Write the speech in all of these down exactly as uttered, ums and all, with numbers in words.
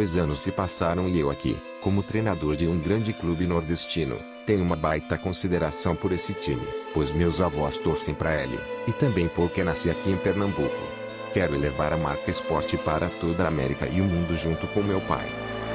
Dois anos se passaram e eu aqui, como treinador de um grande clube nordestino, tenho uma baita consideração por esse time, pois meus avós torcem para ele, e também porque nasci aqui em Pernambuco. Quero levar a marca esporte para toda a América e o mundo junto com meu pai.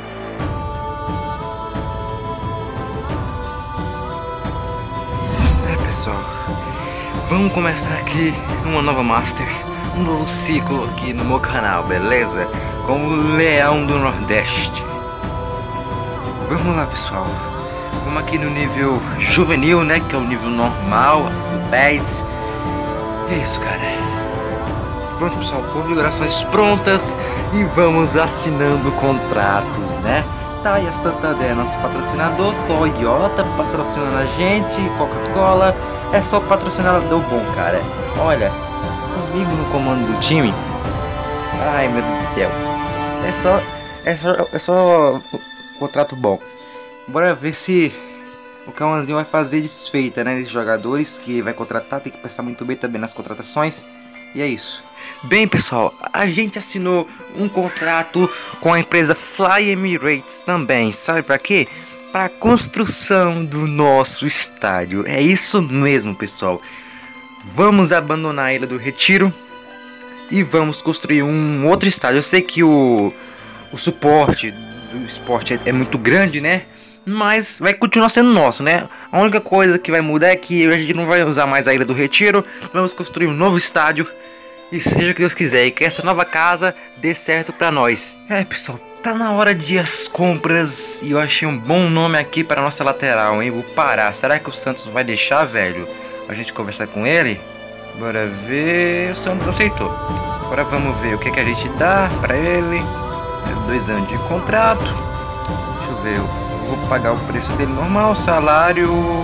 É, pessoal, vamos começar aqui uma nova Master, um novo ciclo aqui no meu canal, beleza? Com o Leão do Nordeste. Vamos lá, pessoal. Vamos aqui no nível juvenil, né? Que é o nível normal, o dez. É isso, cara. Pronto, pessoal. Configurações prontas. E vamos assinando contratos, né? Tá aí a Santander, nosso patrocinador. Toyota patrocinando a gente. Coca-Cola. É só patrocinador bom, cara. Olha, comigo no comando do time. Ai, meu Deus do céu. É só, é só, é só contrato bom. Bora ver se o Cauãzinho vai fazer desfeita, né, de jogadores que vai contratar. Tem que pensar muito bem também nas contratações. E é isso. Bem, pessoal, a gente assinou um contrato com a empresa Fly Emirates também. Sabe para quê? Para a construção do nosso estádio. É isso mesmo, pessoal. Vamos abandonar a Ilha do Retiro e vamos construir um outro estádio. Eu sei que o, o suporte do esporte é, é muito grande, né? Mas vai continuar sendo nosso, né? A única coisa que vai mudar é que a gente não vai usar mais a Ilha do Retiro. Vamos construir um novo estádio. E seja o que Deus quiser. E que essa nova casa dê certo pra nós. É, pessoal, tá na hora de ir às compras. E eu achei um bom nome aqui para nossa lateral, hein? Vou parar. Será que o Santos vai deixar, velho, a gente conversar com ele? Bora ver. O Santos aceitou. Agora vamos ver o que, que a gente dá pra ele. É dois anos de contrato. Deixa eu ver. Eu vou pagar o preço dele normal. Salário.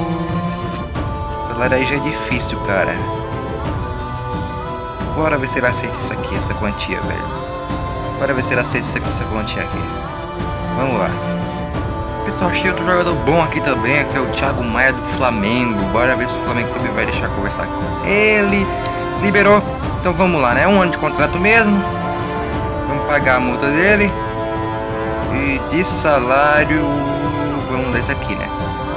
O salário aí já é difícil, cara. Bora ver se ele aceita isso aqui, essa quantia, velho. Bora ver se ele aceita isso aqui, essa quantia aqui. Vamos lá. Pessoal, achei outro jogador bom aqui também, que é o Thiago Maia do Flamengo. Bora ver se o Flamengo também vai deixar conversar com ele. Liberou. Então vamos lá, né? Um ano de contrato mesmo. Vamos pagar a multa dele. E de salário, vamos dar isso aqui, né?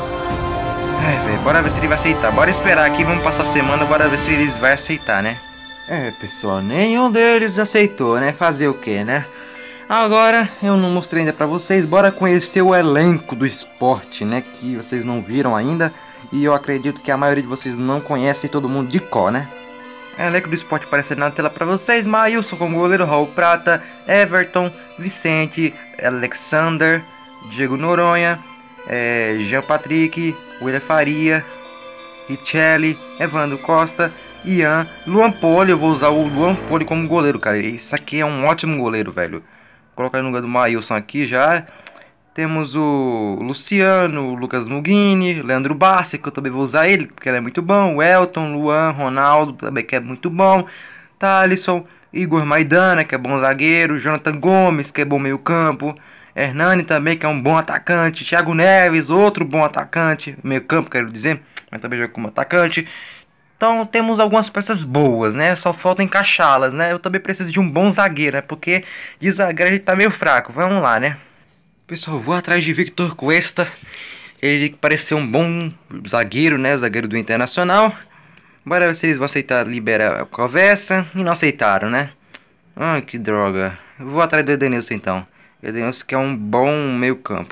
Ai, velho, bora ver se ele vai aceitar. Bora esperar aqui, vamos passar a semana. Bora ver se eles vão aceitar, né? É, pessoal, nenhum deles aceitou, né? Fazer o que, né? Agora, eu não mostrei ainda pra vocês. Bora conhecer o elenco do esporte, né? Que vocês não viram ainda. E eu acredito que a maioria de vocês não conhece todo mundo de cor, né? O elenco do esporte aparecendo na tela pra vocês. Maílson como goleiro, Raul Prata, Everton, Vicente, Alexander, Diego Noronha, é, Jean Patrick, William Faria, Richelli, Evandro Costa, Ian, Luan Poli. Eu vou usar o Luan Poli como goleiro, cara. Isso aqui é um ótimo goleiro, velho. Vou colocar no lugar do Maílson aqui já. Temos o Luciano, o Lucas Mugini, Leandro Bassi, que eu também vou usar ele, porque ele é muito bom. O Elton, Luan, Ronaldo, também que é muito bom. Thalisson, Igor Maidana, que é bom zagueiro. Jonathan Gomes, que é bom meio campo. Hernani também, que é um bom atacante. Thiago Neves, outro bom atacante. Meio campo, quero dizer, mas também joga como atacante. Então temos algumas peças boas, né? Só falta encaixá-las, né? Eu também preciso de um bom zagueiro, né? Porque de zagueiro ele tá meio fraco. Vamos lá, né? Pessoal, vou atrás de Victor Cuesta. Ele pareceu um bom zagueiro, né? Zagueiro do Internacional. Bora ver se eles vão aceitar liberar a conversa. E não aceitaram, né? Ah, que droga. Vou atrás do Edenilson então. Edenilson que é um bom meio campo.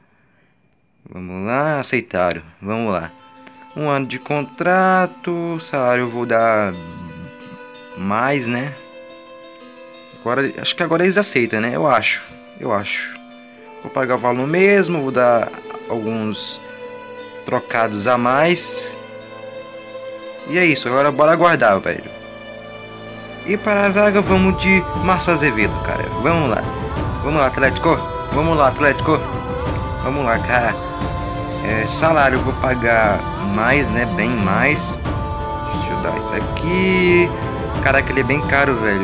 Vamos lá, aceitaram. Vamos lá. Um ano de contrato, salário eu vou dar mais, né? Agora, acho que agora eles aceitam, né? Eu acho, eu acho. Vou pagar o valor mesmo, vou dar alguns trocados a mais. E é isso, agora bora aguardar, velho. E para a zaga vamos de Márcio Azevedo, cara. Vamos lá, vamos lá, Atlético. Vamos lá, Atlético. Vamos lá, cara. É, salário eu vou pagar mais, né? Bem mais. Deixa eu dar isso aqui. Caraca, ele é bem caro, velho.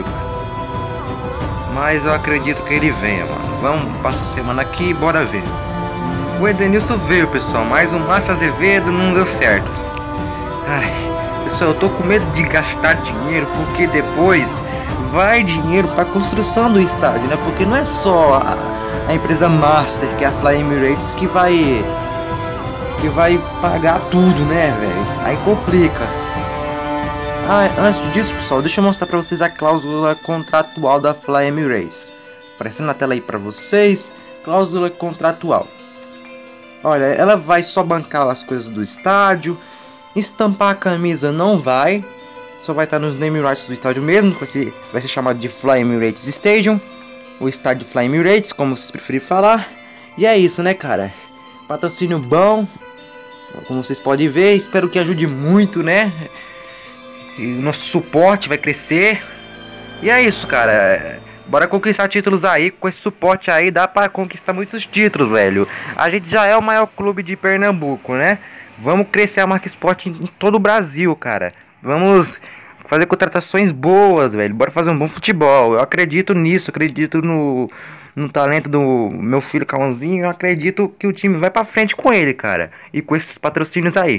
Mas eu acredito que ele venha, mano. Vamos passar a semana aqui e bora ver. O Edenilson veio, pessoal. Mas o Márcio Azevedo não deu certo. Ai, pessoal, eu tô com medo de gastar dinheiro. Porque depois vai dinheiro pra construção do estádio, né? Porque não é só a a empresa Master, que é a Fly Emirates, que vai que vai pagar tudo, né, velho? Aí complica. Ah, antes disso, pessoal, deixa eu mostrar pra vocês a cláusula contratual da Fly Emirates. Aparecendo na tela aí pra vocês, cláusula contratual. Olha, ela vai só bancar as coisas do estádio, estampar a camisa não vai, só vai estar nos name rights do estádio mesmo, que vai ser, vai ser chamado de Fly Emirates Stadium, o estádio Fly Emirates, como vocês preferirem falar. E é isso, né, cara? Patrocínio bom, como vocês podem ver, espero que ajude muito, né? E o nosso suporte vai crescer. E é isso, cara. Bora conquistar títulos aí. Com esse suporte aí dá pra conquistar muitos títulos, velho. A gente já é o maior clube de Pernambuco, né? Vamos crescer a marca esporte em todo o Brasil, cara. Vamos fazer contratações boas, velho. Bora fazer um bom futebol. Eu acredito nisso, acredito no, no talento do meu filho Cãozinho. Eu acredito que o time vai pra frente com ele, cara. E com esses patrocínios aí.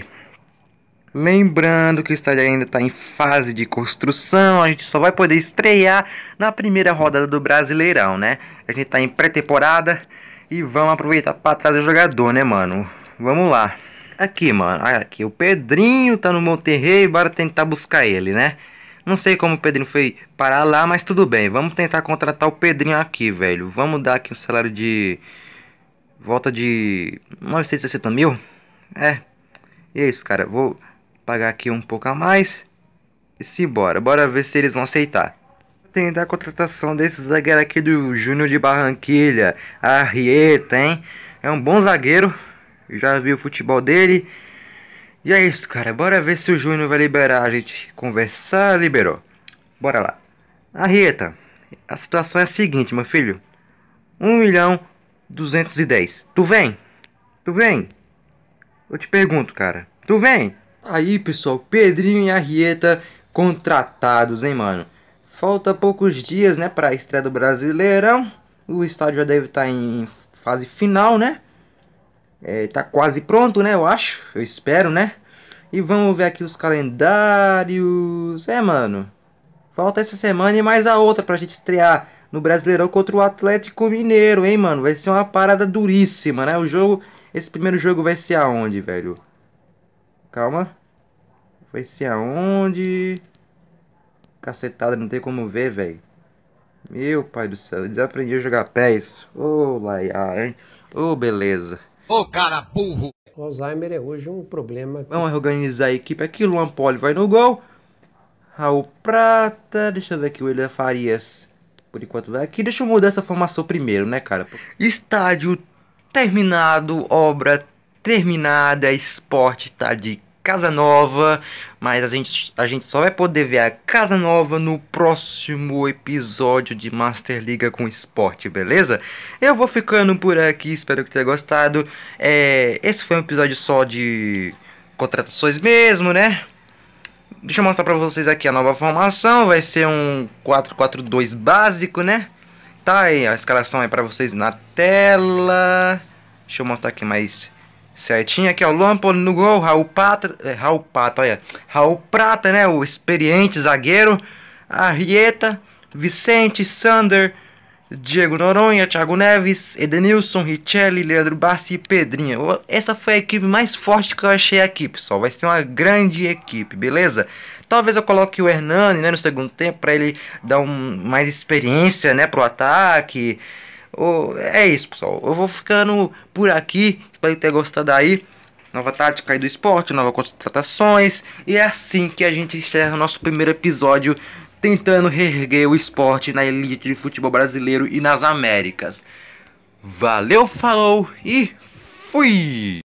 Lembrando que o estádio ainda está em fase de construção, a gente só vai poder estrear na primeira rodada do Brasileirão, né? A gente está em pré-temporada e vamos aproveitar para trazer o jogador, né, mano? Vamos lá. Aqui, mano, olha aqui, o Pedrinho tá no Monterrey, bora tentar buscar ele, né? Não sei como o Pedrinho foi parar lá, mas tudo bem. Vamos tentar contratar o Pedrinho aqui, velho. Vamos dar aqui um salário de... volta de... novecentos e sessenta mil? É. E é isso, cara, vou... pagar aqui um pouco a mais. E se bora, bora ver se eles vão aceitar. Tentar a contratação desse zagueiro aqui do Júnior de Barranquilha, a Arrieta, hein? É um bom zagueiro. Eu já vi o futebol dele. E é isso, cara. Bora ver se o Júnior vai liberar a gente conversar. Liberou. Bora lá. Arrieta, a situação é a seguinte, meu filho. um milhão duzentos e dez. Tu vem? Tu vem? Eu te pergunto, cara. Tu vem? Aí, pessoal, Pedrinho e Arrieta contratados, hein, mano? Falta poucos dias, né, pra estreia do Brasileirão. O estádio já deve estar em fase final, né? É, tá quase pronto, né, eu acho. Eu espero, né? E vamos ver aqui os calendários. É, mano. Falta essa semana e mais a outra pra gente estrear no Brasileirão contra o Atlético Mineiro, hein, mano? Vai ser uma parada duríssima, né? O jogo... esse primeiro jogo vai ser aonde, velho? Calma. Vai ser aonde? Cacetada, não tem como ver, velho. Meu pai do céu, eu desaprendi a jogar pés. Ô, oh, laia, hein? Ô, oh, beleza. Ô, oh, cara burro. O Alzheimer é hoje um problema. Que... vamos organizar a equipe aqui. Luan Poli vai no gol. Raul Prata. Deixa eu ver aqui o William Farias. Por enquanto vai aqui. Deixa eu mudar essa formação primeiro, né, cara? Estádio terminado, obra terminada, esporte tá de casa nova, mas a gente, a gente só vai poder ver a casa nova no próximo episódio de Master Liga com Esporte, beleza? Eu vou ficando por aqui, espero que tenha gostado. É, esse foi um episódio só de contratações mesmo, né? Deixa eu mostrar pra vocês aqui a nova formação, vai ser um quatro quatro dois básico, né? Tá aí, a escalação é pra vocês na tela. Deixa eu mostrar aqui mais certinho. Aqui, ó, Luan Poli no gol, Raul Prata, é, Raul Prata, olha, Raul Prata, né, o experiente zagueiro, Arrieta, Vicente, Sander, Diego Noronha, Thiago Neves, Edenilson, Richelli, Leandro Bassi e Pedrinho. Essa foi a equipe mais forte que eu achei aqui, pessoal. Vai ser uma grande equipe, beleza? Talvez eu coloque o Hernani, né, no segundo tempo, para ele dar um, mais experiência, né, pro ataque. Oh, é isso, pessoal. Eu vou ficando por aqui. Espero que tenha gostado aí. Nova tática aí do esporte, novas contratações. E é assim que a gente encerra o nosso primeiro episódio, tentando reerguer o esporte na elite de futebol brasileiro e nas Américas. Valeu, falou e fui!